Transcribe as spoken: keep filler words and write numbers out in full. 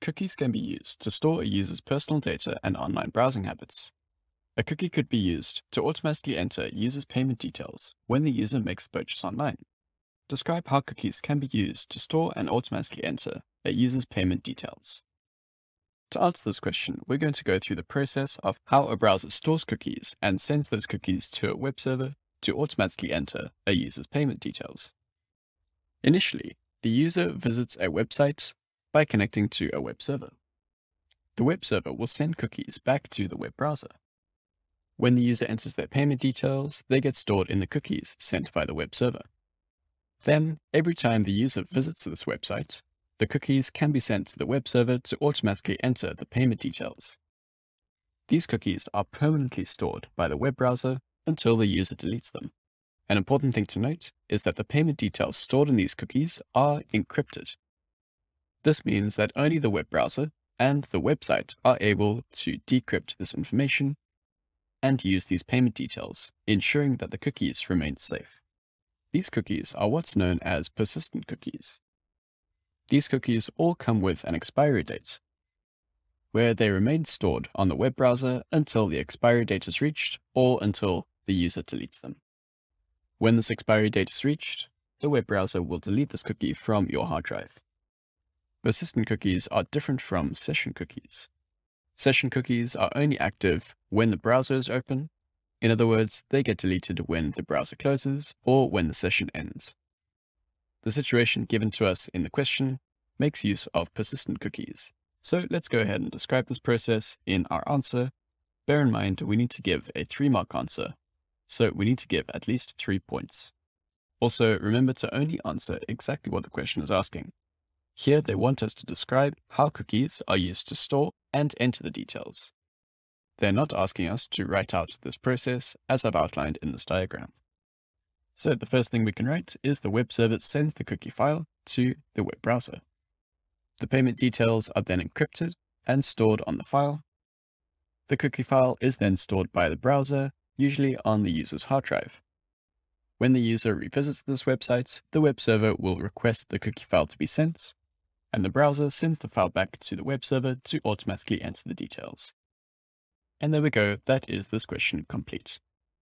Cookies can be used to store a user's personal data and online browsing habits. A cookie could be used to automatically enter users' payment details when the user makes a purchase online. Describe how cookies can be used to store and automatically enter a user's payment details. To answer this question, we're going to go through the process of how a browser stores cookies and sends those cookies to a web server to automatically enter a user's payment details. Initially, the user visits a website by connecting to a web server. The web server will send cookies back to the web browser. When the user enters their payment details, they get stored in the cookies sent by the web server. Then, every time the user visits this website, the cookies can be sent to the web server to automatically enter the payment details. These cookies are permanently stored by the web browser until the user deletes them. An important thing to note is that the payment details stored in these cookies are encrypted. This means that only the web browser and the website are able to decrypt this information and use these payment details, ensuring that the cookies remain safe. These cookies are what's known as persistent cookies. These cookies all come with an expiry date, where they remain stored on the web browser until the expiry date is reached or until the user deletes them. When this expiry date is reached, the web browser will delete this cookie from your hard drive. Persistent cookies are different from session cookies. Session cookies are only active when the browser is open. In other words, they get deleted when the browser closes or when the session ends. The situation given to us in the question makes use of persistent cookies. So let's go ahead and describe this process in our answer. Bear in mind, we need to give a three-mark answer, so we need to give at least three points. Also, remember to only answer exactly what the question is asking. Here they want us to describe how cookies are used to store and enter the details. They're not asking us to write out this process as I've outlined in this diagram. So the first thing we can write is the web server sends the cookie file to the web browser. The payment details are then encrypted and stored on the file. The cookie file is then stored by the browser, usually on the user's hard drive. When the user revisits this website, the web server will request the cookie file to be sent, and the browser sends the file back to the web server to automatically enter the details. And there we go, that is this question complete.